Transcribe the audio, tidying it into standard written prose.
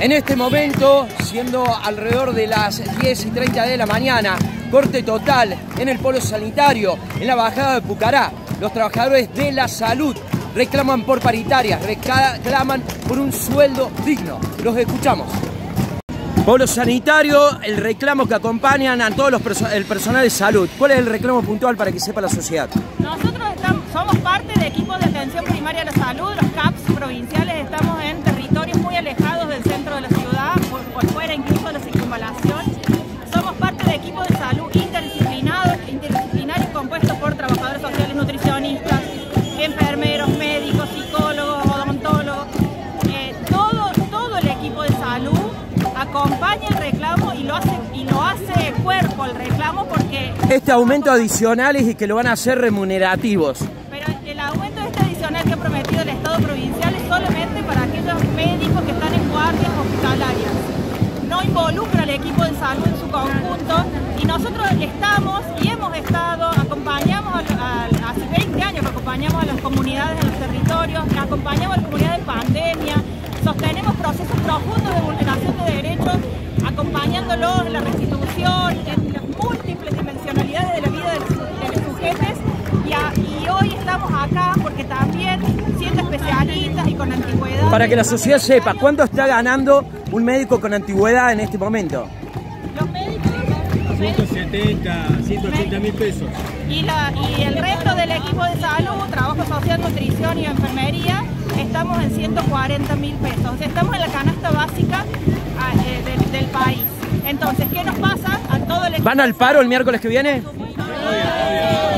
En este momento, siendo alrededor de las 10:30 de la mañana, corte total en el polo sanitario, en la bajada de Pucará. Los trabajadores de la salud reclaman por paritarias, reclaman por un sueldo digno. Los escuchamos. Polo sanitario, el reclamo que acompañan a todos el personal de salud. ¿Cuál es el reclamo puntual para que sepa la sociedad? Nosotros somos parte del equipo de atención primaria a la salud. Los CAPS provinciales estamos en territorios muy alejados del centro de la ciudad, por fuera incluso de la circunvalación. Somos parte del equipo de salud interdisciplinario compuesto por trabajadores sociales, nutricionistas, enfermeros, médicos, psicólogos, odontólogos. Todo el equipo de salud acompaña el reclamo y lo hace cuerpo el reclamo, porque este aumento adicional es que lo van a hacer remunerativos. Pero el aumento adicional que ha prometido el Estado provincial es solamente para aquellos médicos que están en guardias hospitalarias. No involucra al equipo de salud en su conjunto, y nosotros estamos y hemos estado, acompañamos hace 20 años que acompañamos a las comunidades en los territorios, acompañamos a las comunidades en pandemia, sostenemos procesos profundos de vulneración de derechos, acompañándolos en la restitución, en las múltiples dimensionalidades de la vida de los sujetos, y hoy estamos acá porque también, siendo especialistas y con antigüedad... Para que la sociedad sepa, ¿cuánto está ganando un médico con antigüedad en este momento? Los médicos... 170, 180 mil pesos. Y el resto del equipo de salud, trabajo social, nutrición y enfermería, estamos en 140 mil pesos. O sea, estamos en la canasta básica del país. Entonces, ¿qué nos pasa a todo el equipo? ¿Van al paro el miércoles que viene? Sí.